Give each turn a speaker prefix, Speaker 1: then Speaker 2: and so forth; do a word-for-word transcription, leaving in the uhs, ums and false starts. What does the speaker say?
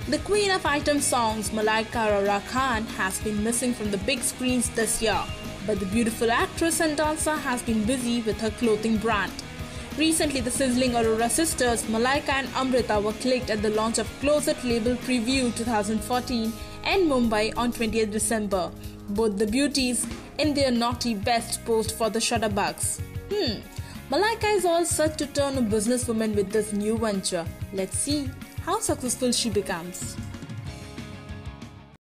Speaker 1: The queen of item songs, Malaika Arora Khan, has been missing from the big screens this year, but the beautiful actress and dancer has been busy with her clothing brand. Recently, the sizzling Arora sisters, Malaika and Amrita, were clicked at the launch of Closet Label Preview twenty fourteen in Mumbai on twentieth December. Both the beauties in their naughty best posed for the shutterbugs. Hmm, Malaika is all set to turn a businesswoman with this new venture. Let's see how successful she becomes.